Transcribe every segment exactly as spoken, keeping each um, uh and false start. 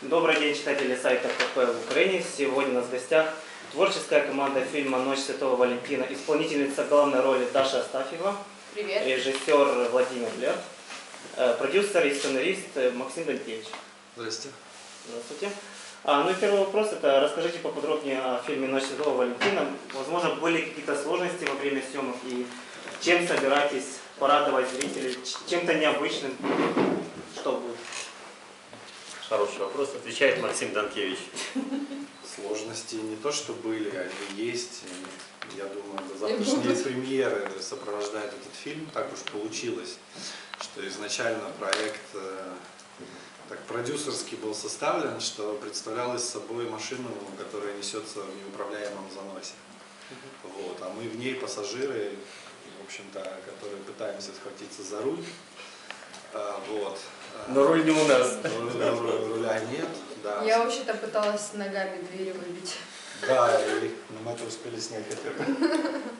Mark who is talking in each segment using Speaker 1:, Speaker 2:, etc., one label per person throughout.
Speaker 1: Добрый день, читатели сайта КП в Украине. Сегодня у нас в гостях творческая команда фильма «Ночь Святого Валентина», исполнительница главной роли Даша Астафьева,
Speaker 2: Привет.
Speaker 1: Режиссер Владимир Лер, продюсер и сценарист Максим Данкевич.
Speaker 3: Здрасте.
Speaker 1: Здравствуйте. А, ну и первый вопрос, это расскажите поподробнее о фильме «Ночь Святого Валентина». Возможно, были какие-то сложности во время съемок, и чем собираетесь порадовать зрителей, чем-то необычным, что будет?
Speaker 4: Хороший вопрос, отвечает Максим Данкевич.
Speaker 3: Сложности не то, что были, они есть. Я думаю, до завтрашней премьеры сопровождает этот фильм. Так уж получилось, что изначально проект так продюсерски был составлен, что представлялась собой машину, которая несется в неуправляемом заносе. Вот. А мы в ней пассажиры, в общем-то, которые пытаемся схватиться за руль. Вот.
Speaker 4: Но руль не у нас.
Speaker 3: Руля нет, да.
Speaker 2: Я вообще-то пыталась ногами двери выбить.
Speaker 3: Да, и мы это успели снять хотя бы.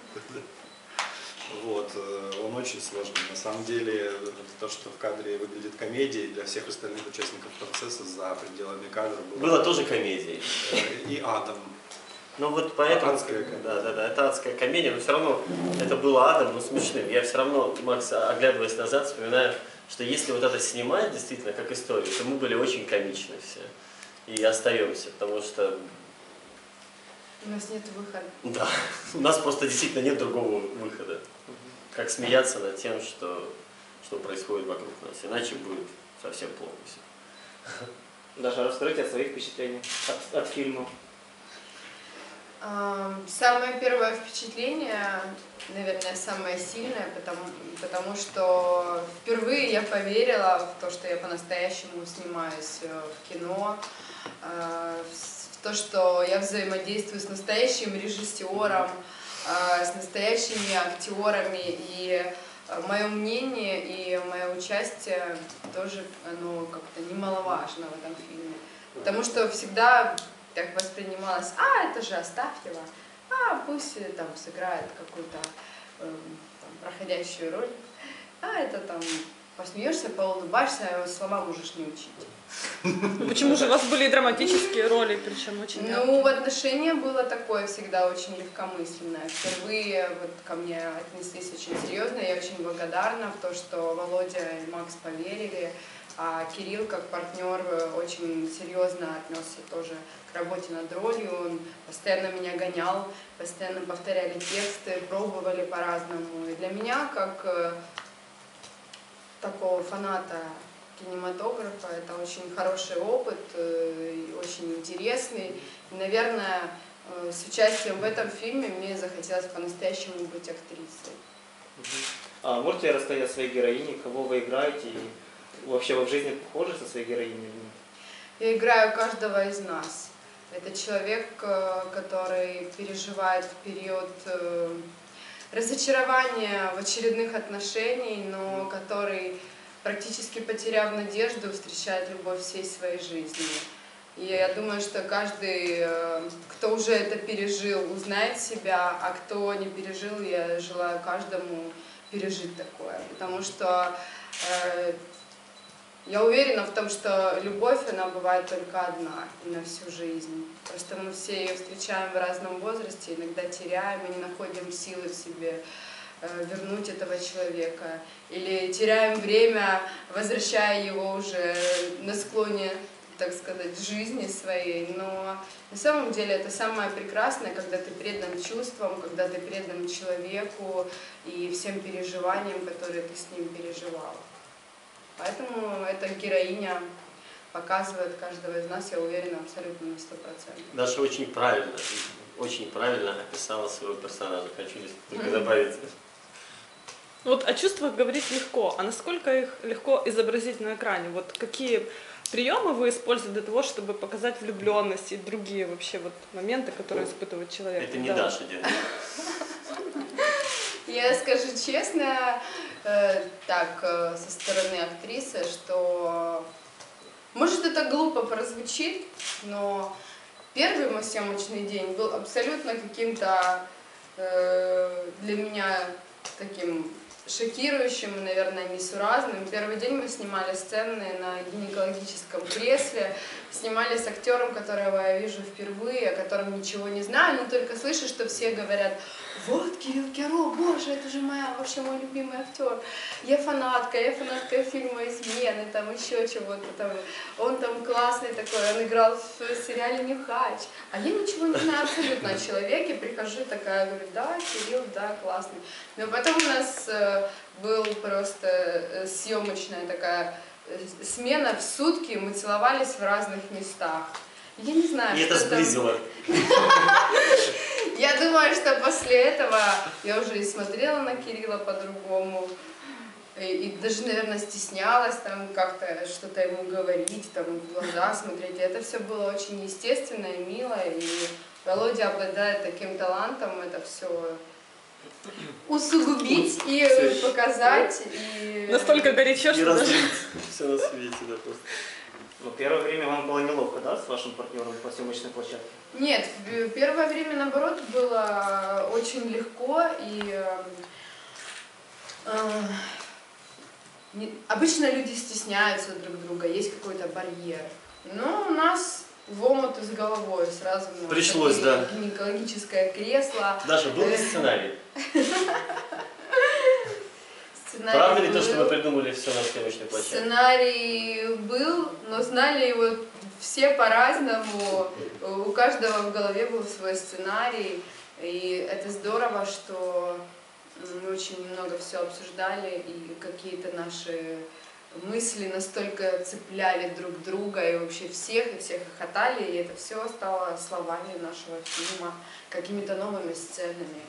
Speaker 3: Вот, он очень сложный. На самом деле, то, что в кадре выглядит комедией, для всех остальных участников процесса за пределами кадра было,
Speaker 4: Было тоже комедией.
Speaker 3: И адом.
Speaker 4: Ну вот поэтому,
Speaker 3: Адская комедия.
Speaker 4: да, да, да, это адская комедия, но все равно это было адом, но смешным. Я все равно, Макс, оглядываясь назад, вспоминаю, что если вот это снимать действительно как историю, то мы были очень комичны все. И остаемся, потому что...
Speaker 2: У нас нет выхода.
Speaker 4: Да, у нас просто действительно нет другого выхода. Как смеяться над тем, что, что происходит вокруг нас. Иначе будет совсем плохо все.
Speaker 1: Даша, расскажите о своих впечатлениях от, от фильма.
Speaker 2: Самое первое впечатление, наверное, самое сильное, потому, потому что впервые я поверила в то, что я по-настоящему снимаюсь в кино, в то, что я взаимодействую с настоящим режиссером, с настоящими актерами, и мое мнение и мое участие тоже, оно как-то немаловажно в этом фильме, потому что всегда так воспринималось: а, это же Астафьева, а, пусть там сыграет какую-то э, проходящую роль, а, это там посмеешься, поулыбаешься, а слова можешь не учить.
Speaker 5: Почему же у вас были драматические роли, причем очень яркие?
Speaker 2: Ну, отношение было такое всегда очень легкомысленное. Впервые вот ко мне отнеслись очень серьезно, я очень благодарна в то, что Володя и Макс поверили, а Кирилл как партнер очень серьезно отнесся тоже к работе над ролью, он постоянно меня гонял, постоянно повторяли тексты, пробовали по-разному. И для меня, как такого фаната кинематографа, это очень хороший опыт, очень интересный. И, наверное, с участием в этом фильме мне захотелось по-настоящему быть актрисой.
Speaker 1: А можете рассказать о своей героине, кого вы играете, и вообще вы в жизни похожи со своей героиней?
Speaker 2: Я играю каждого из нас. Это человек, который переживает в период разочарования в очередных отношениях, но который, практически потеряв надежду, встречает любовь всей своей жизни. И я думаю, что каждый, кто уже это пережил, узнает себя, а кто не пережил, я желаю каждому пережить такое. Потому что э, я уверена в том, что любовь, она бывает только одна и на всю жизнь. Просто мы все ее встречаем в разном возрасте, иногда теряем и не находим силы в себе вернуть этого человека. Или теряем время, возвращая его уже на склоне, так сказать, жизни своей. Но на самом деле это самое прекрасное, когда ты предан чувствам, когда ты предан человеку и всем переживаниям, которые ты с ним переживал. Поэтому эта героиня показывает каждого из нас, я уверена, абсолютно на сто процентов.
Speaker 4: Даша очень правильно, очень правильно описала своего персонажа. Хочу здесь только добавить.
Speaker 5: Вот о чувствах говорить легко, а насколько их легко изобразить на экране? Вот какие приемы вы используете для того, чтобы показать влюбленность и другие вообще вот моменты, которые испытывает человек?
Speaker 4: Это не
Speaker 5: да.
Speaker 4: Даша делает.
Speaker 2: Я скажу честно, э, так, э, со стороны актрисы, что, может, это глупо прозвучит, но первый мой съемочный день был абсолютно каким-то э, для меня таким шокирующим и, наверное, несуразным. Первый день мы снимали сцены на гинекологическом кресле, снимали с актером, которого я вижу впервые, о котором ничего не знаю, но только слышу, что все говорят: вот Кирилл Кяро, боже, это же моя, вообще мой любимый актер. Я фанатка, я фанатка фильма «Измены», там еще чего-то там. Он там классный такой, он играл в сериале «Нюхач». А я ничего не знаю абсолютно о человеке, прихожу такая, говорю: да, Кирилл, да, классный. Но потом у нас э, был просто э, съемочная такая э, смена в сутки, мы целовались в разных местах. Я не знаю,
Speaker 4: И
Speaker 2: что
Speaker 4: это
Speaker 2: там...
Speaker 4: сблизило.
Speaker 2: Я думаю, что после этого я уже и смотрела на Кирилла по-другому, и, и даже, наверное, стеснялась там как-то что-то ему говорить, там в глаза смотреть. И это все было очень естественно и мило, и Володя обладает таким талантом это все усугубить и показать. И...
Speaker 5: Настолько горячо,
Speaker 4: И
Speaker 5: что даже...
Speaker 4: разлить все на свете, да, просто.
Speaker 1: Ну, первое время вам было неловко, да, с вашим партнером по съемочной площадке?
Speaker 2: Нет, в первое время, наоборот, было очень легко, и э, э, не, обычно люди стесняются друг друга, есть какой-то барьер. Но у нас в омут с головой сразу мы
Speaker 4: Пришлось, да.
Speaker 2: гинекологическое кресло.
Speaker 4: Даша, был ли сценарий?
Speaker 2: Сценарий
Speaker 4: Правда ли
Speaker 2: был.
Speaker 4: то, что вы придумали все на съемочной площадке?
Speaker 2: Сценарий был, но знали его все по-разному. У каждого в голове был свой сценарий. И это здорово, что мы очень много все обсуждали, и какие-то наши мысли настолько цепляли друг друга, и вообще всех, и всех хохотали, и это все стало словами нашего фильма, какими-то новыми сценами.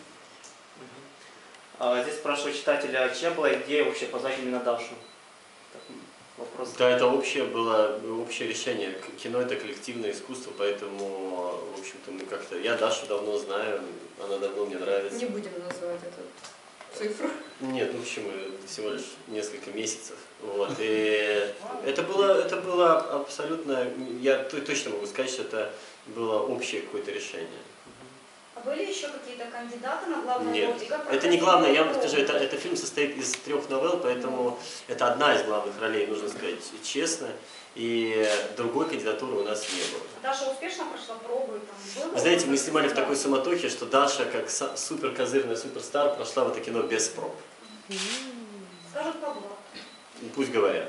Speaker 1: А здесь спрашиваю читателя, чья была идея вообще позвать именно Дашу? Так, вопрос.
Speaker 4: Да, это общее было, общее решение. К- Кино — это коллективное искусство, поэтому, в общем-то, мы как-то... Я Дашу давно знаю, она давно мне нравится.
Speaker 2: Не будем называть эту цифру.
Speaker 4: Нет, ну почему? Всего лишь несколько месяцев. Вот. И это было, это было абсолютно... Я т- точно могу сказать, что это было общее какое-то решение.
Speaker 6: А были еще какие-то кандидаты на главную
Speaker 4: Нет,
Speaker 6: роль? И как
Speaker 4: это не
Speaker 6: проходила
Speaker 4: главное, я вам
Speaker 6: пробы?
Speaker 4: скажу, это, это фильм состоит из трех новелл, поэтому это одна из главных ролей, нужно сказать честно, и другой кандидатуры у нас не было.
Speaker 6: Даша успешно прошла пробы? Там, было
Speaker 4: Вы знаете, мы
Speaker 6: опыт?
Speaker 4: снимали в такой суматохе, что Даша, как са- супер козырная суперстар, прошла в это кино без проб.
Speaker 6: Скажут по блату.
Speaker 4: Ну, пусть говорят.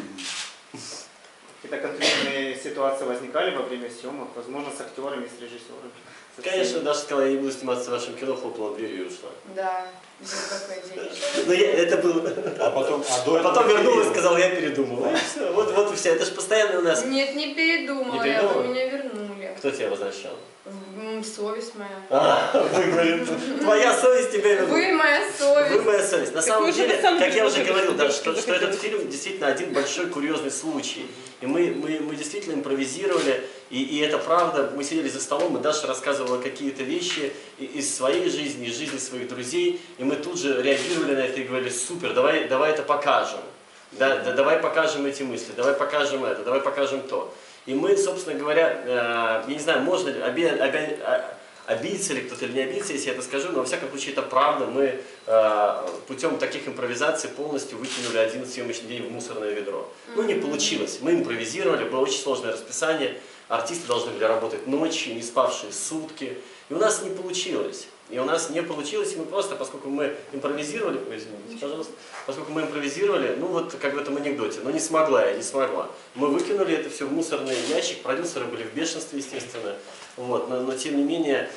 Speaker 1: Какие-то конфликтные ситуации возникали во время съемок, возможно, с актерами, с режиссерами? со всеми?
Speaker 4: Конечно, Даша сказала, я не буду сниматься в вашем кино, хлопнула дверью и ушла.
Speaker 2: Да, был такой день.
Speaker 4: Но я, это было...
Speaker 3: А потом, а до
Speaker 4: А потом
Speaker 3: этого
Speaker 4: вернулась и
Speaker 3: Кирилл.
Speaker 4: сказала, я передумала. И все, вот, вот и все. Это же постоянно у нас...
Speaker 2: Нет, не передумала,
Speaker 4: Не
Speaker 2: я,
Speaker 4: передумала?
Speaker 2: вы меня вернули.
Speaker 4: Кто тебя возвращал?
Speaker 2: М, Совесть моя.
Speaker 4: А, вы, говорит, твоя совесть тебя вернула.
Speaker 2: Вы моя
Speaker 4: Вы
Speaker 2: совесть.
Speaker 4: моя совесть. На
Speaker 5: Так
Speaker 4: самом
Speaker 5: вы же
Speaker 4: деле,
Speaker 5: на самом
Speaker 4: как
Speaker 5: деле
Speaker 4: я уже
Speaker 5: уже
Speaker 4: говорил, да,
Speaker 5: девушки
Speaker 4: что, что
Speaker 5: захотели.
Speaker 4: этот фильм действительно один большой курьезный случай. И мы, мы, мы действительно импровизировали, и, и это правда. Мы сидели за столом, и Даша рассказывала какие-то вещи и- из своей жизни, из жизни своих друзей, и мы тут же реагировали на это и говорили, супер, давай, давай это покажем. Да, да, давай покажем эти мысли, давай покажем это, давай покажем то. И мы, собственно говоря, э, я не знаю, можно ли, оби, оби- а- обидится ли кто-то или не обидится, если я это скажу, но во всяком случае это правда. Мы э, путем таких импровизаций полностью выкинули один съемочный день в мусорное ведро. Ну не получилось. Мы импровизировали, было очень сложное расписание. Артисты должны были работать ночью, не спавшие сутки. И у нас не получилось. И у нас не получилось, и мы просто, поскольку мы импровизировали, ой, извините, пожалуйста, поскольку мы импровизировали, ну вот как в этом анекдоте, ну не смогла я, не смогла. Мы выкинули это все в мусорный ящик, продюсеры были в бешенстве, естественно, вот, но, но тем не менее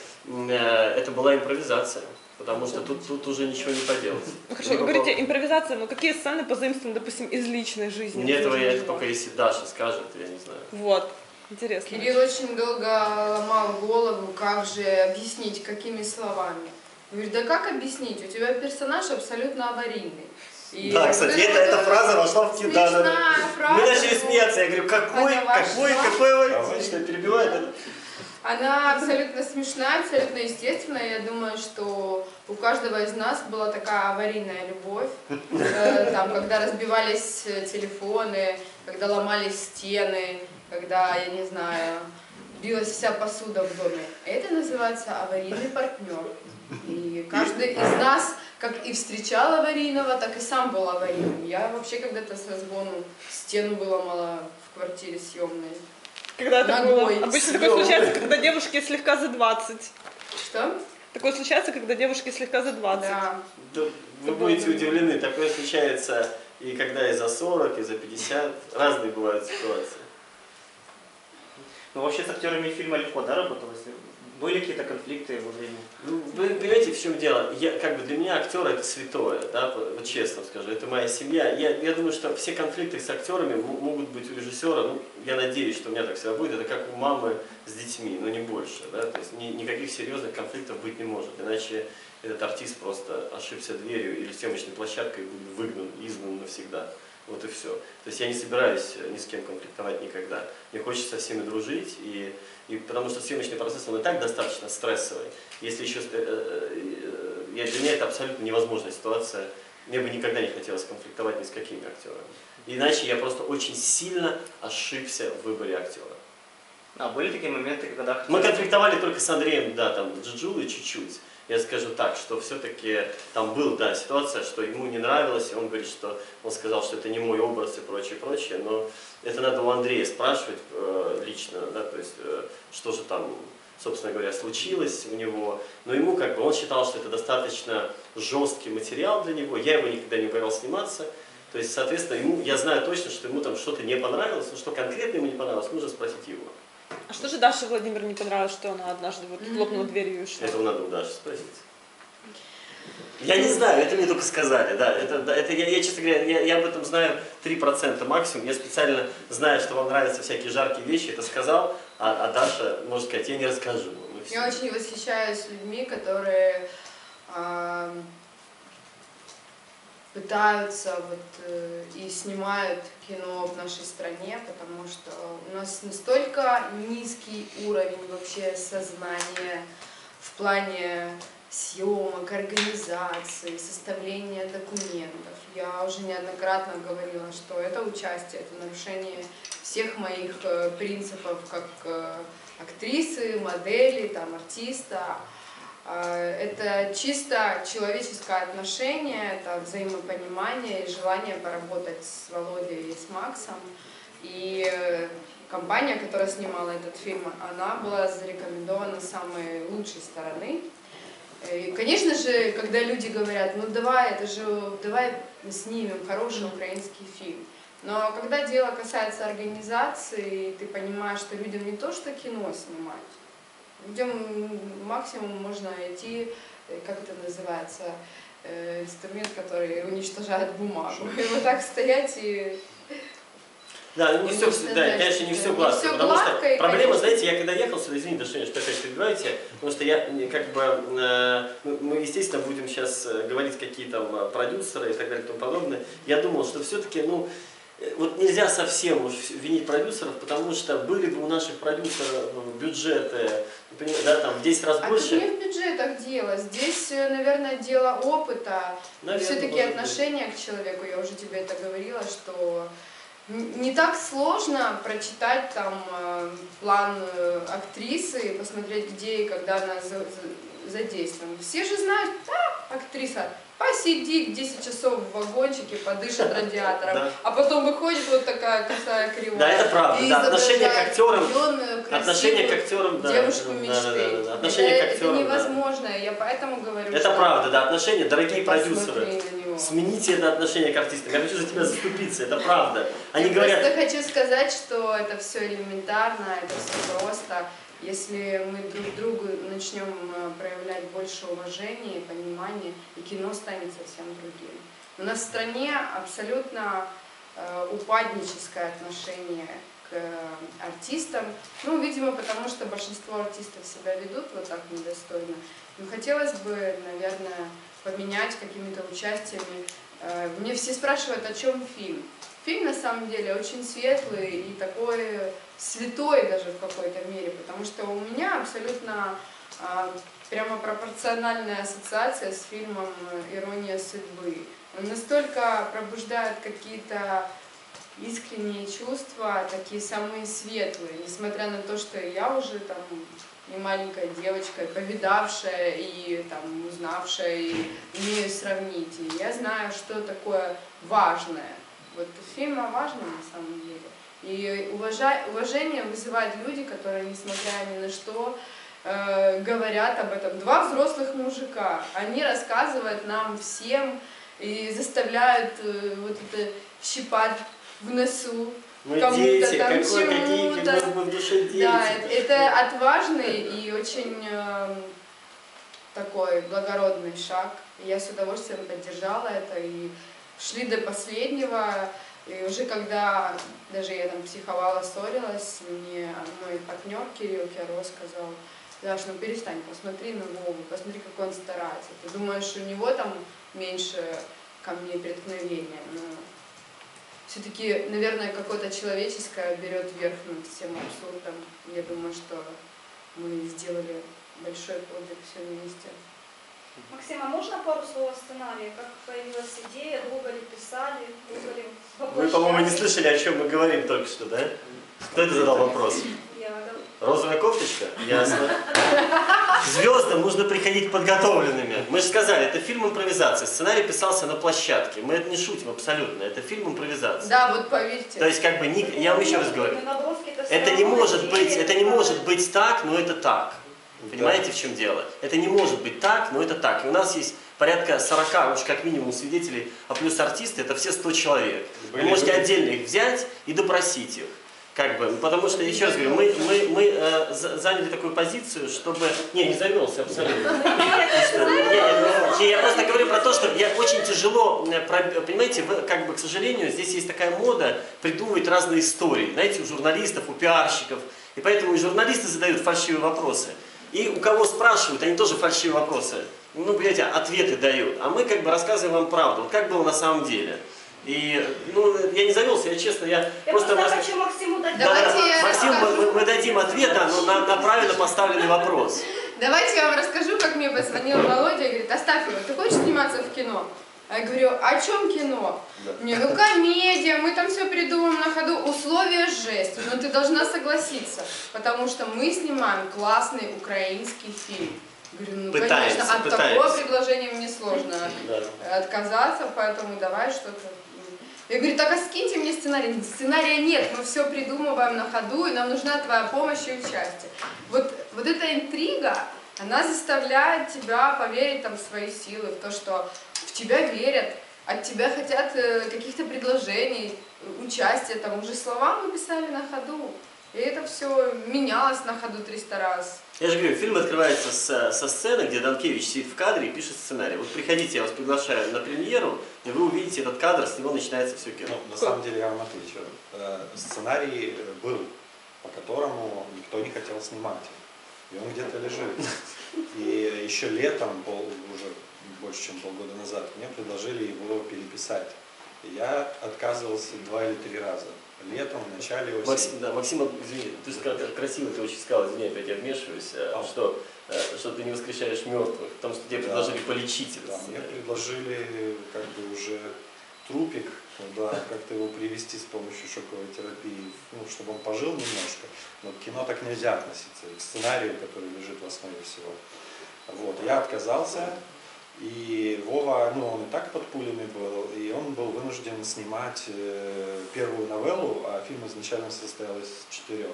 Speaker 4: э, это была импровизация, потому что тут, тут уже ничего не поделать.
Speaker 5: Ну, хорошо, вы говорите импровизация, но какие сцены позаимствованы, допустим, из личной жизни?
Speaker 4: Мне этого я,
Speaker 5: Возможно,
Speaker 4: только если Даша скажет, я не знаю.
Speaker 5: Вот, интересно.
Speaker 2: Кирилл очень долго ломал голову, как же объяснить, какими словами. Я говорю, да как объяснить? У тебя персонаж абсолютно аварийный. И
Speaker 4: Да,
Speaker 2: вот
Speaker 4: кстати,
Speaker 2: это
Speaker 4: эта,
Speaker 2: вот
Speaker 4: эта фраза вошла в фильм. Да, да, да.
Speaker 2: смешная фраза,
Speaker 4: Мы начали
Speaker 2: но
Speaker 4: смеяться, я говорю, какой,
Speaker 2: Она
Speaker 4: какой,
Speaker 2: вошла.
Speaker 4: какой, отлично, перебивает это.
Speaker 2: Она абсолютно смешная, абсолютно естественная. Я думаю, что у каждого из нас была такая аварийная любовь. Э, Там, когда разбивались телефоны, когда ломались стены, когда, я не знаю, билась вся посуда в доме. Это называется аварийный партнер. И каждый из нас, как и встречал аварийного, так и сам был аварийным. Я вообще когда-то с разгону стену выломала в квартире съемной.
Speaker 5: Когда это
Speaker 2: Ногой.
Speaker 5: было? Обычно такое случается, когда девушке слегка за двадцать.
Speaker 2: Что?
Speaker 5: Такое случается, когда девушке слегка за двадцать.
Speaker 2: Да.
Speaker 4: Да, вы будете удивлены, такое случается и когда и за сорок, и за пятьдесят. Разные бывают ситуации.
Speaker 1: Ну, вообще с актерами фильма легко, да, работалось? Были какие-то конфликты во время?
Speaker 4: Ну, вы понимаете, в чем дело? Я, как бы для меня актер это святое, да, вот честно скажу, это моя семья. Я, я думаю, что все конфликты с актерами м- могут быть у режиссера, ну, я надеюсь, что у меня так всегда будет, это как у мамы с детьми, но не больше, да, то есть ни, никаких серьезных конфликтов быть не может, иначе этот артист просто ошибся дверью или съемочной площадкой будет выгнан, изгнан навсегда. Вот и все. То есть я не собираюсь ни с кем конфликтовать никогда. Мне хочется со всеми дружить, и, и потому что съемочный процесс, он и так достаточно стрессовый. Если еще, э, э, я, для меня это абсолютно невозможная ситуация. Мне бы никогда не хотелось конфликтовать ни с какими актерами. Иначе я просто очень сильно ошибся в выборе актера.
Speaker 1: А были такие моменты, когда...
Speaker 4: Мы конфликтовали только с Андреем, да, там, с Джуджулой чуть-чуть. Я скажу так, что все-таки там была, да, ситуация, что ему не нравилось, и он говорит, что он сказал, что это не мой образ и прочее, прочее, но это надо у Андрея спрашивать э, лично, да, то есть, э, что же там, собственно говоря, случилось у него, но ему как бы, он считал, что это достаточно жесткий материал для него, я его никогда не уговорил сниматься, то есть, соответственно, ему, я знаю точно, что ему там что-то не понравилось, но что конкретно ему не понравилось, нужно спросить его.
Speaker 5: А что же Даше Владимир не понравилось, что она однажды вот хлопнула дверью и ушла?
Speaker 4: Это надо у Даши спросить. Я не знаю, это мне только сказали, да. Это, да, это я, я, честно говоря, я, я об этом знаю три процента максимум. Я специально знаю, что вам нравятся всякие жаркие вещи, это сказал, а, а Даша, может сказать, я не расскажу. Ну,
Speaker 2: Я очень восхищаюсь людьми, которые э, пытаются вот, э, и снимают кино в нашей стране, потому что у нас настолько низкий уровень вообще сознания в плане съемок, организации, составления документов. Я уже неоднократно говорила, что это участие, это нарушение всех моих э, принципов как э, актрисы, модели, там, артиста. Э, это чисто человеческое отношение, это взаимопонимание и желание поработать с Володей и с Максом. И э, компания, которая снимала этот фильм, она была зарекомендована с самой лучшей стороны. И, конечно же, когда люди говорят, ну давай, это же, давай снимем хороший украинский фильм. Но когда дело касается организации, ты понимаешь, что людям не то, что кино снимать, людям максимум можно найти, как это называется, инструмент, который уничтожает бумагу. И вот так стоять и...
Speaker 4: Да, ну не все, да, конечно, не все гладко,
Speaker 2: все
Speaker 4: потому
Speaker 2: гладко,
Speaker 4: что проблема,
Speaker 2: конечно...
Speaker 4: знаете, я когда ехал сюда, извините, что что опять перебиваете, потому что я как бы, э, мы, естественно, будем сейчас говорить, какие там продюсеры и так далее и тому подобное, я думал, что все-таки, ну, вот нельзя совсем уж винить продюсеров, потому что были бы у наших продюсеров бюджеты, да, там в десять раз
Speaker 2: а
Speaker 4: больше.
Speaker 2: А тут не в бюджетах дело, здесь, наверное, дело опыта, все-таки отношения быть. К человеку, я уже тебе это говорила, что не так сложно прочитать там план актрисы, посмотреть, где и когда она задействована. Все же знают, да, актриса, посидит десять часов в вагончике, подышит радиатором, да. А потом выходит вот такая косая кривая.
Speaker 4: Да, это правда. Да, отношение к актерам,
Speaker 2: юную,
Speaker 4: отношение к актерам, да,
Speaker 2: девушку
Speaker 4: да,
Speaker 2: мечты.
Speaker 4: Да, да, да. Отношение
Speaker 2: это,
Speaker 4: к актерам,
Speaker 2: это невозможно,
Speaker 4: да.
Speaker 2: Я поэтому говорю.
Speaker 4: Это
Speaker 2: что
Speaker 4: правда, да, отношения, дорогие продюсеры.
Speaker 2: На
Speaker 4: смените это отношение к артистам. Я хочу за тебя заступиться, это правда. Они
Speaker 2: Я
Speaker 4: говорят...
Speaker 2: просто хочу сказать, что это все элементарно, это все просто. Если мы друг к другу начнем проявлять больше уважения и понимания, и кино станет совсем другим. У нас в стране абсолютно э, упадническое отношение к э, артистам. Ну, видимо, потому что большинство артистов себя ведут вот так недостойно. Но хотелось бы, наверное, поменять какими-то участиями. Э, мне все спрашивают, о чем фильм. Фильм на самом деле очень светлый и такой святой даже в какой-то мере, потому что у меня абсолютно а, прямо пропорциональная ассоциация с фильмом «Ирония судьбы». Он настолько пробуждает какие-то искренние чувства, такие самые светлые, несмотря на то, что я уже там не маленькая девочка, повидавшая и там узнавшая, и умею сравнить. И я знаю, что такое важное. Вот фильм о важном на самом деле. И уважа... уважение вызывают люди, которые, несмотря ни на что, э, говорят об этом. Два взрослых мужика, они рассказывают нам всем и заставляют э, вот это щипать в носу.
Speaker 4: Мы
Speaker 2: Кому-то
Speaker 4: дети,
Speaker 2: там
Speaker 4: какой, какие
Speaker 2: чему-то.
Speaker 4: как бы в душе дети.
Speaker 2: Да, это, это отважный и очень э, такой благородный шаг. И я с удовольствием поддержала это и шли до последнего. И уже когда даже я там психовала, ссорилась, мне мой партнер Кирилл Киро сказал: Даш, ну перестань, посмотри на Вову, посмотри, как он старается. Ты думаешь, у него там меньше ко мне преткновения, но все-таки, наверное, какое-то человеческое берет верх над всем абсурдом. Я думаю, что мы сделали большой подвиг все вместе.
Speaker 6: Максим, а можно пару слов о сценарии? Как появилась идея, долго ли писали, долго ли
Speaker 4: Вы, по-моему, не слышали, о чем мы говорим только что, да? Кто это задал вопрос?
Speaker 6: Я говорю.
Speaker 4: Розовая кофточка? Ясно. Звездам нужно приходить подготовленными. Мы же сказали, это фильм импровизации. Сценарий писался на площадке. Мы это не шутим абсолютно. Это фильм импровизации.
Speaker 2: Да, вот поверьте.
Speaker 4: То есть, как бы, не, я вам еще раз говорю,
Speaker 6: Наброски-то всё
Speaker 4: это не
Speaker 6: равно
Speaker 4: может
Speaker 6: есть,
Speaker 4: быть, это не
Speaker 6: это
Speaker 4: может быть так, но это так. Понимаете, в чем дело? Это не может быть так, но это так. И у нас есть порядка сорока, уж как минимум, свидетелей, а плюс артисты, это все сто человек. Вы можете отдельно их взять и допросить их. Как бы, потому что, еще раз говорю, мы, мы, мы э, заняли такую позицию, чтобы... Не, не завелся абсолютно. Не, не, я просто говорю про то, что я очень тяжело, понимаете, вы, как бы, к сожалению, здесь есть такая мода придумывать разные истории, знаете, у журналистов, у пиарщиков, и поэтому и журналисты задают фальшивые вопросы, и у кого спрашивают, они тоже фальшивые вопросы, ну, понимаете, ответы дают, а мы как бы рассказываем вам правду, вот как было на самом деле. И, ну, я не завелся, я честно, я,
Speaker 6: Я
Speaker 4: просто...
Speaker 6: просто
Speaker 4: вас-
Speaker 6: хочу Максиму дать.
Speaker 4: Да,
Speaker 2: Давайте
Speaker 4: да,
Speaker 2: я
Speaker 4: Максим, мы,
Speaker 2: расскажу.
Speaker 4: мы дадим ответ да, но на, на правильно поставленный вопрос.
Speaker 2: Давайте я вам расскажу, как мне позвонил Володя и говорит: оставь его, ты хочешь сниматься в кино? А я говорю: о чем кино?
Speaker 4: Да.
Speaker 2: Не, ну комедия, мы там все придумаем на ходу, условия жесть, но ты должна согласиться, потому что мы снимаем классный украинский фильм. Говорю, ну
Speaker 4: Пытаемся,
Speaker 2: конечно, от
Speaker 4: пытаемся.
Speaker 2: такого предложения мне сложно
Speaker 4: Да.
Speaker 2: отказаться, поэтому давай что-то. Я говорю: так а скиньте мне сценарий. Сценария нет, мы все придумываем на ходу, и нам нужна твоя помощь и участие. Вот, вот эта интрига, она заставляет тебя поверить там, в свои силы, в то, что в тебя верят, от тебя хотят э, каких-то предложений, участия, там уже слова мы писали на ходу. И это все менялось на ходу триста раз.
Speaker 4: Я же говорю, фильм открывается с, со сцены, где Данкевич сидит в кадре и пишет сценарий. Вот приходите, я вас приглашаю на премьеру, и вы увидите этот кадр, с него начинается все кино.
Speaker 3: Ну, на самом деле я вам отвечу. Э, Сценарий был, по которому никто не хотел снимать. И он где-то лежит. И еще летом, пол, уже больше чем полгода назад, мне предложили его переписать. И я отказывался два или три раза. Летом, в начале осени.
Speaker 4: Максим, да, Максим, извини, ты ска- красиво ты очень сказал, извини, опять я вмешиваюсь, а, что, э, что ты не воскрешаешь мертвых, потому что тебе
Speaker 3: Да.
Speaker 4: предложили полечить этот
Speaker 3: Да, мне
Speaker 4: сценарий.
Speaker 3: предложили как бы уже трупик, да, как-то его привести с помощью шоковой терапии, ну, чтобы он пожил немножко. Но к кино так нельзя относиться, и к сценарию, который лежит в основе всего. Вот, я отказался, и Вова, ну, он и так под пулями был, и он был вынужден снимать э, первую новеллу, а фильм изначально состоял из четырех,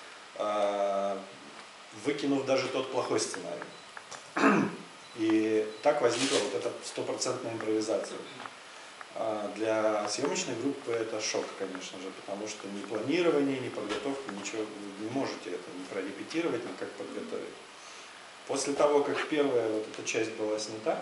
Speaker 3: э, выкинув даже тот плохой сценарий. И так возникла вот эта стопроцентная импровизация. А для съемочной группы это шок, конечно же, потому что ни планирование, ни подготовка, ничего, вы не можете это ни прорепетировать, ни как подготовить. После того, как первая вот эта часть была снята,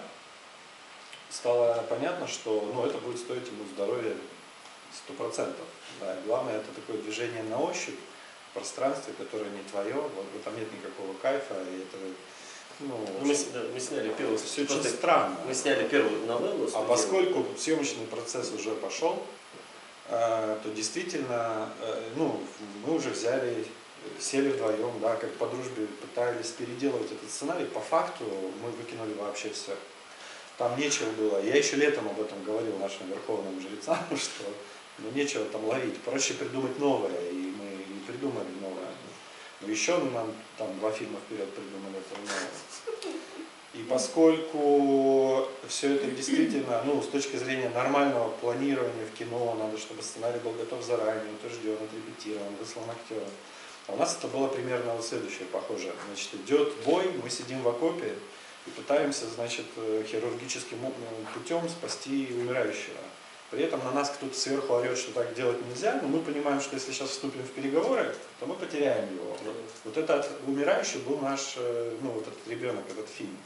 Speaker 3: стало понятно, что ну, это будет стоить ему здоровья сто процентов. Да, главное, это такое движение на ощупь в пространстве, которое не твое, вот, вот там нет никакого кайфа, и это, ну,
Speaker 4: Ну, мы, с- да, мы сняли первую,
Speaker 3: все очень
Speaker 4: просто
Speaker 3: странно.
Speaker 4: мы сняли первую новеллу.
Speaker 3: А
Speaker 4: студийную.
Speaker 3: поскольку съемочный процесс уже пошел, э, то действительно, э, ну, мы уже взяли, сели вдвоем, да, как по дружбе пытались переделывать этот сценарий. По факту мы выкинули вообще все. Там нечего было. Я еще летом об этом говорил нашим верховным жрецам, что ну, нечего там ловить, проще придумать новое, и мы и придумали новое. Но еще нам там два фильма вперед придумали это новое. И поскольку все это действительно, ну, с точки зрения нормального планирования в кино, надо, чтобы сценарий был готов заранее, утвержден, отрепетирован, выслан актерам. А у нас это было примерно вот следующее, похоже. Значит, идет бой, мы сидим в окопе и пытаемся, значит, хирургическим путем спасти умирающего. При этом на нас кто-то сверху орет, что так делать нельзя, но мы понимаем, что если сейчас вступим в переговоры, то мы потеряем его. Вот этот умирающий был наш, ну, вот этот ребенок, этот фильм.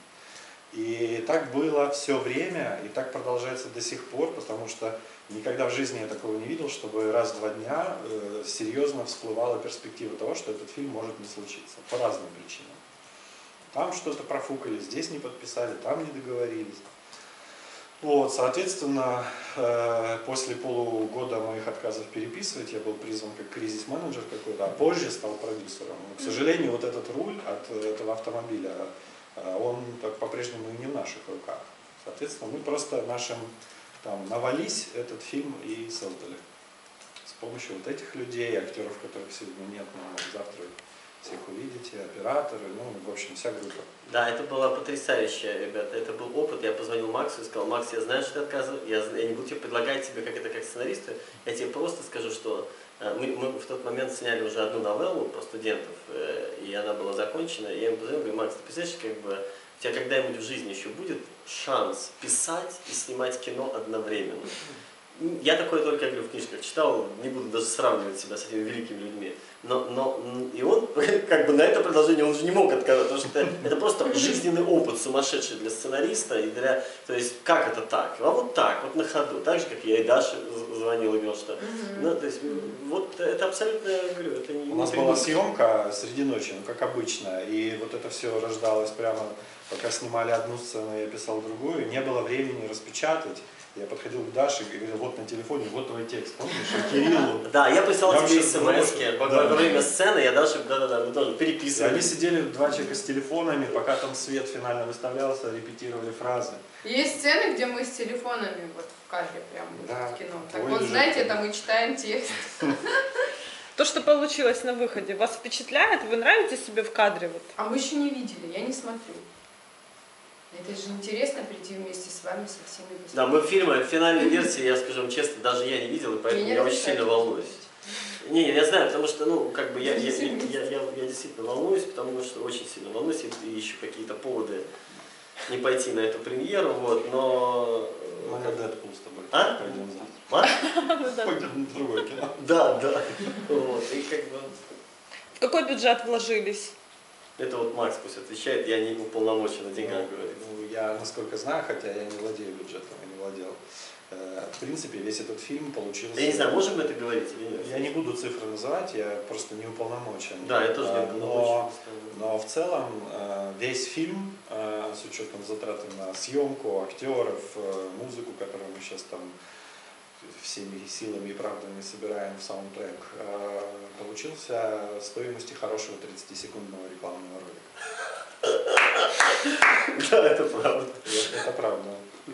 Speaker 3: И так было все время, и так продолжается до сих пор, потому что никогда в жизни я такого не видел, чтобы раз в два дня э, серьезно всплывала перспектива того, что этот фильм может не случиться, по разным причинам. Там что-то профукали, здесь не подписали, там не договорились. Вот, соответственно, э, после полугода моих отказов переписывать, я был призван как кризис-менеджер какой-то, а позже стал продюсером. Но, к сожалению, вот этот руль от этого автомобиля, он по-прежнему и не в наших руках. Соответственно, мы просто нашим там навались этот фильм и создали. С помощью вот этих людей, актеров, которых сегодня нет, но завтра всех увидите, операторы, ну, в общем, вся группа.
Speaker 4: Да, это было потрясающе, ребята. Это был опыт. Я позвонил Максу и сказал: Макс, я знаю, что ты отказываешь. Я, я не буду тебе предлагать тебе как это как сценаристу. Я тебе просто скажу, что мы, мы в тот момент сняли уже одну новеллу про студентов, и она была закончена. И я ему позвонил, говорю: Макс, ты представляешь, как бы у тебя когда-нибудь в жизни еще будет шанс писать и снимать кино одновременно? Я такое только, говорю, в книжках читал, не буду даже сравнивать себя с этими великими людьми. Но, но и он, как бы на это предложение он уже не мог отказать, потому что это, это просто жизненный опыт сумасшедший для сценариста. И для, то есть, как это так? А вот так, вот на ходу. Так же, как я и Даше звонил и говорил, что... Mm-hmm. Ну, то есть, вот это абсолютно, я говорю, это не...
Speaker 3: У нас
Speaker 4: не
Speaker 3: была съемка среди ночи, ну, как обычно, и вот это все рождалось прямо, пока снимали одну сцену, я писал другую, не было времени распечатать. Я подходил к Даше и говорил: вот на телефоне, вот твой текст, помнишь, Кириллу.
Speaker 4: Да, я прислал
Speaker 3: я
Speaker 4: тебе смс-ки во
Speaker 3: да.
Speaker 4: время сцены, я Даше, да-да-да, мы тоже переписывали.
Speaker 3: И они сидели, два человека с телефонами, пока там свет финально выставлялся, репетировали фразы.
Speaker 2: Есть сцены, где мы с телефонами вот в кадре прям
Speaker 3: Да.
Speaker 2: в кино. Так
Speaker 3: Ой,
Speaker 2: вот,
Speaker 3: лежит.
Speaker 2: знаете, это мы читаем текст.
Speaker 5: То, что получилось на выходе, вас впечатляет? Вы нравитесь себе в кадре? Вот?
Speaker 2: А мы еще не видели, я не смотрю. Это же интересно прийти вместе с вами, со всеми.
Speaker 4: Да, мы фильмы, в финальной версии, я скажу вам честно, даже я не видел, и поэтому
Speaker 2: Меня
Speaker 4: я
Speaker 2: не
Speaker 4: очень сильно
Speaker 2: разрешают.
Speaker 4: волнуюсь. Не, не, я знаю, потому что, ну, как бы я, я, я, я, я, я действительно волнуюсь, потому что очень сильно волнуюсь, и ищу какие-то поводы не пойти на эту премьеру, вот, но...
Speaker 3: Мы на Дэдпул с тобой
Speaker 4: А?
Speaker 3: пойдем завтра.
Speaker 4: А?
Speaker 3: Пойдем на другое кино.
Speaker 4: Да, да. Вот, и как бы...
Speaker 5: В какой бюджет вложились?
Speaker 4: Это вот Макс пусть отвечает, я не уполномочен о деньгах говорить.
Speaker 3: Ну, я, насколько знаю, хотя я не владею бюджетом, я не владел. Э, В принципе, весь этот фильм получился...
Speaker 4: Я не знаю, можем мы это говорить или нет?
Speaker 3: Я не буду цифры называть, я просто не уполномочен.
Speaker 4: Да, я тоже не
Speaker 3: А,
Speaker 4: уполномочен.
Speaker 3: Но, но в целом э, весь фильм, э, с учетом затрат на съемку, актеров, э, музыку, которую мы сейчас там всеми силами и правдами собираем в саундтрек, э, получился стоимостью хорошего тридцатисекундного рекламного ролика.
Speaker 4: Да, это правда.
Speaker 3: И это правда.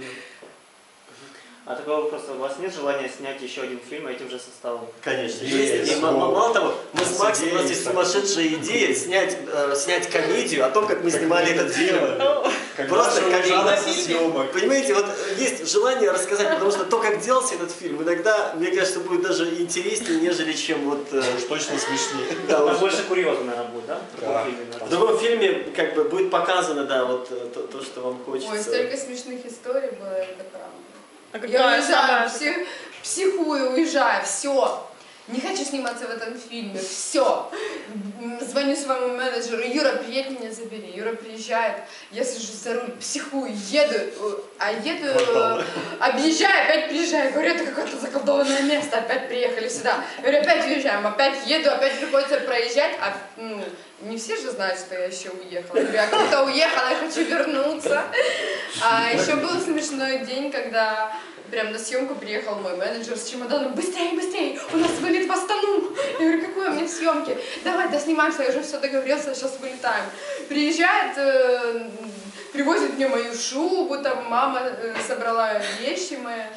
Speaker 1: А такой вопрос: у вас нет желания снять еще один фильм этим же составом?
Speaker 4: Конечно,
Speaker 3: Есть.
Speaker 4: есть. И м- м- мало того, мы с Максом, у нас есть
Speaker 3: Есть.
Speaker 4: сумасшедшая идея снять, э, снять комедию о том, как мы снимали этот фильм.
Speaker 3: Когда
Speaker 4: Просто
Speaker 3: же
Speaker 4: комедия.
Speaker 3: ужасный съемок.
Speaker 4: Понимаете, вот есть желание рассказать, потому что то, как делался этот фильм, иногда, мне кажется, будет даже интереснее, нежели чем вот... э,
Speaker 3: Уж точно смешнее.
Speaker 4: да,
Speaker 1: Там
Speaker 4: вот
Speaker 1: больше курьезно, наверное, будет, да? В
Speaker 3: Да.
Speaker 1: другом фильме, наверное.
Speaker 4: в другом фильме как бы будет показано, да, вот э, то, то, что вам хочется.
Speaker 2: Ой, столько смешных историй было, это правда.
Speaker 5: А
Speaker 2: Я
Speaker 5: какая
Speaker 2: уезжаю,
Speaker 5: самая-
Speaker 2: псих, психую, уезжаю, все. Не хочу сниматься в этом фильме, все. Звоню своему менеджеру: Юра, приедь меня забери. Юра приезжает, я сажусь за руль, психую, еду, э, а еду, э, объезжаю, опять приезжаю. Говорю: это какое-то заколдованное место, опять приехали сюда. Говорю: опять уезжаем, опять еду, опять приходится проезжать. А, ну, не все же знают, что я еще уехала. Я говорю: я круто уехала, я хочу вернуться. А еще был смешной день, когда прям на съемку приехал мой менеджер с чемоданом: быстрее, быстрее, у нас вылет в Астану. Я говорю: какой у меня съемки? Давай, доснимаемся, я уже все договорился, сейчас вылетаем. Приезжает, э, привозит мне мою шубу, там мама э, собрала вещи мои.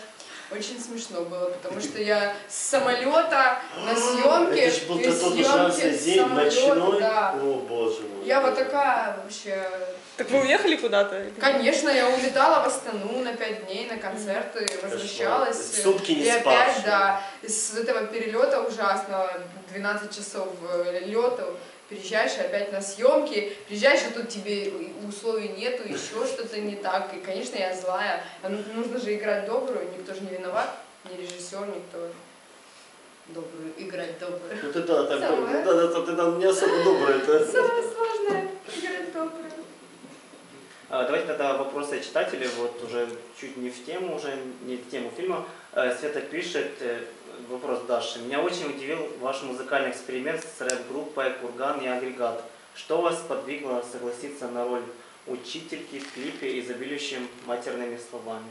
Speaker 2: очень смешно было, потому что я с самолета на съемке,
Speaker 4: Это же был
Speaker 2: и
Speaker 4: тот
Speaker 2: съемки
Speaker 4: ужасный
Speaker 2: с
Speaker 4: день
Speaker 2: самолета,
Speaker 4: ночной.
Speaker 2: да.
Speaker 4: О, боже мой.
Speaker 2: Я вот такая вообще...
Speaker 5: Так вы уехали куда-то?
Speaker 2: Конечно, я улетала в Астану на пять дней на концерты, возвращалась.
Speaker 4: Сутки не
Speaker 2: и опять,
Speaker 4: спавшие.
Speaker 2: да, с этого перелета ужасного, двенадцать часов лета, приезжаешь опять на съемки, приезжаешь, а тут тебе условий нету, еще что-то не так. И, конечно, я злая. А ну, нужно же играть добрую, никто же не виноват, ни режиссер, никто. Добрую, играть добрую.
Speaker 4: Ну ты да, так
Speaker 2: Самое.
Speaker 4: да, да, да, ты там не особо добрый. Это...
Speaker 2: Самое сложное — играть добрую.
Speaker 1: А, Давайте тогда вопросы читателей, вот уже чуть не в тему, уже не в тему фильма. Э, Света пишет, э, вопрос Даши. Меня очень удивил ваш музыкальный эксперимент с рэп-группой «Курган и Агрегат». Что вас подвигло согласиться на роль учительки в клипе, изобилующем матерными словами?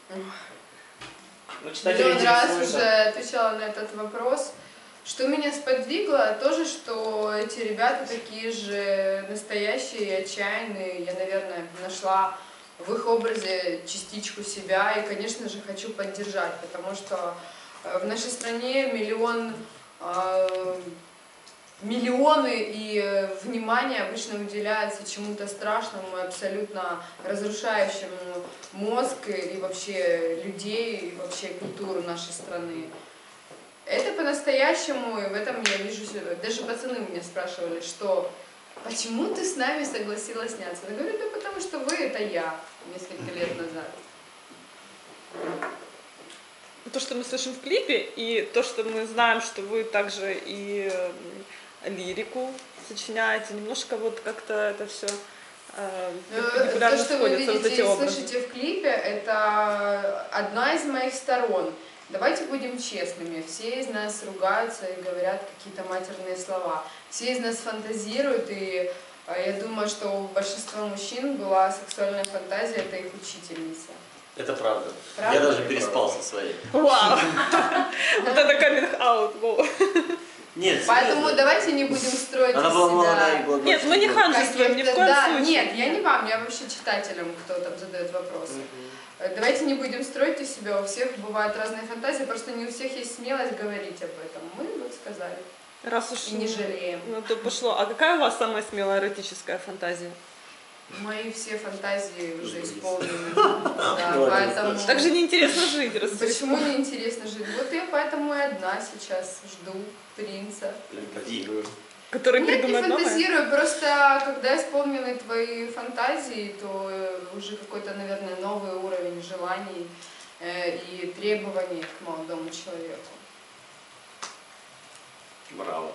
Speaker 1: Ну, читатели
Speaker 2: Миллион раз
Speaker 1: интересуются.
Speaker 2: уже отвечала на этот вопрос. Что меня сподвигло, тоже, что эти ребята такие же настоящие и отчаянные. Я, наверное, нашла в их образе частичку себя и, конечно же, хочу поддержать, потому что в нашей стране миллион, э, миллионы и внимание обычно уделяется чему-то страшному и абсолютно разрушающему мозг и вообще людей, и вообще культуру нашей страны. Это по-настоящему, и в этом я вижу себя. Даже пацаны меня спрашивали, что почему ты с нами согласилась сняться? Я говорю, да потому что вы — это я несколько лет назад.
Speaker 5: То, что мы слышим в клипе, и то, что мы знаем, что вы также и э, лирику сочиняете, немножко вот как-то это все э,
Speaker 2: То,
Speaker 5: перпендикулярно
Speaker 2: что вы
Speaker 5: сходится, вот
Speaker 2: видите
Speaker 5: эти
Speaker 2: и
Speaker 5: образы.
Speaker 2: слышите в клипе, это одна из моих сторон. Давайте будем честными, все из нас ругаются и говорят какие-то матерные слова. Все из нас фантазируют, и я думаю, что у большинства мужчин была сексуальная фантазия, это их учительница.
Speaker 4: Это правда.
Speaker 2: Правда?
Speaker 4: Я даже переспал со своей.
Speaker 5: Вау! Вот это каминг-аут.
Speaker 4: Нет,
Speaker 2: Поэтому
Speaker 4: серьезно.
Speaker 2: давайте не будем строить
Speaker 4: Она
Speaker 2: из
Speaker 4: была
Speaker 2: себя...
Speaker 4: молодая и была
Speaker 5: Нет, мы не
Speaker 4: двадцать год.
Speaker 5: ханжествуем ни в
Speaker 2: каких-то-
Speaker 5: коем
Speaker 2: да,
Speaker 5: случае.
Speaker 2: Нет, я не вам, я вообще читателям, кто там задает вопросы. Давайте не будем строить из себя, у всех бывают разные фантазии, просто не у всех есть смелость говорить об этом. Мы вот сказали.
Speaker 5: Раз уж
Speaker 2: И не жалеем.
Speaker 5: Ну, то пошло. А какая у вас самая смелая эротическая фантазия?
Speaker 2: Мои все фантазии уже
Speaker 4: Сбылись.
Speaker 2: исполнены. Да,
Speaker 4: Молодец,
Speaker 2: поэтому...
Speaker 4: Даша.
Speaker 5: Так же неинтересно жить, раз
Speaker 2: Почему не интересно жить? Вот я поэтому и одна сейчас жду принца.
Speaker 4: Жди.
Speaker 5: который
Speaker 2: Нет, не
Speaker 5: придумает новое?
Speaker 2: фантазирую, просто когда исполнены твои фантазии, то э, уже какой-то, наверное, новый уровень желаний э, и требований к молодому человеку.
Speaker 4: Браво.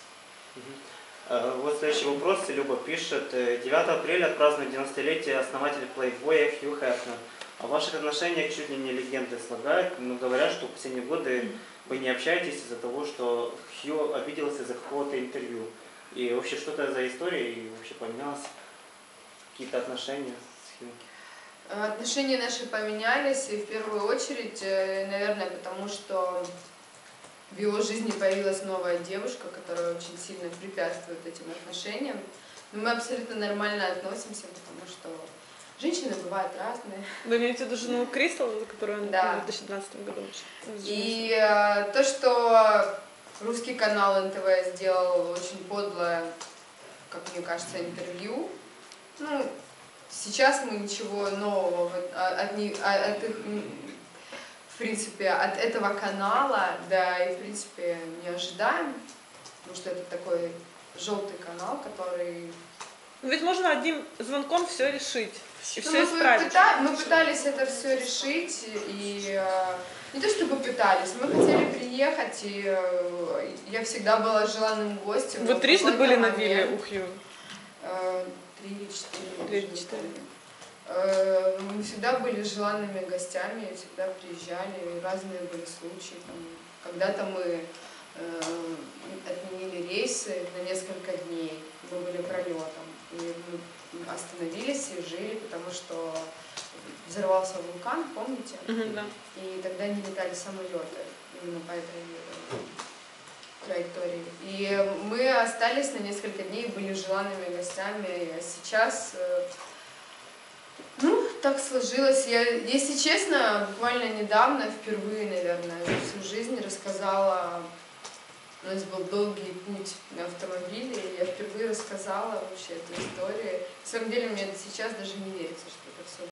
Speaker 1: Э, Вот следующий вопрос. Люба пишет. э, девятого апреля отпразднует девяностолетие основатель Playboy Хью Хефнер. О ваших отношениях чуть ли не легенды слагают, но говорят, что в последние годы вы не общаетесь из-за того, что Хью обиделся за какого-то интервью. И вообще, что это за история, и вообще поменялось какие-то отношения с Хью?
Speaker 2: Отношения наши поменялись, и в первую очередь, э, наверное, потому что в его жизни появилась новая девушка, которая очень сильно препятствует этим отношениям. Но мы абсолютно нормально относимся, потому что женщины бывают разные.
Speaker 5: Вы имеете в виду жену Кристал, за которую он
Speaker 2: Да.
Speaker 5: в две тысячи двенадцатом году женился?
Speaker 2: И э, то, что русский канал эн тэ вэ сделал очень подлое, как мне кажется, интервью, ну, сейчас мы ничего нового вот от, них, от их, в принципе, от этого канала, да, и в принципе не ожидаем, потому что это такой желтый канал, который...
Speaker 5: Ну, ведь можно одним звонком все решить и
Speaker 2: Ну,
Speaker 5: все
Speaker 2: мы,
Speaker 5: исправить.
Speaker 2: пыта- мы пытались это все решить, и э, не то чтобы пытались, мы хотели приехать, и э, я всегда была желанным гостем.
Speaker 5: Вы
Speaker 2: но в
Speaker 5: трижды
Speaker 2: какой-то
Speaker 5: были на
Speaker 2: момент,
Speaker 5: вилле у Хью?
Speaker 2: э, Три или четыре.
Speaker 5: Три или
Speaker 2: уже не
Speaker 5: четыре.
Speaker 2: помню. Э, Мы всегда были желанными гостями, всегда приезжали, разные были случаи. Там, когда-то мы э, отменили рейсы на несколько дней, мы были пролетом, и мы остановились и жили, потому что взорвался вулкан, помните?
Speaker 5: Мгм, да.
Speaker 2: И тогда не летали самолеты именно по этой э, траектории. И мы остались на несколько дней, были желанными гостями. А сейчас, э, ну, так сложилось. Я, если честно, буквально недавно, впервые, наверное, за всю жизнь рассказала. У нас был долгий путь на автомобиле, и я впервые рассказала вообще эту историю. На самом деле, мне сейчас даже не верится, что это все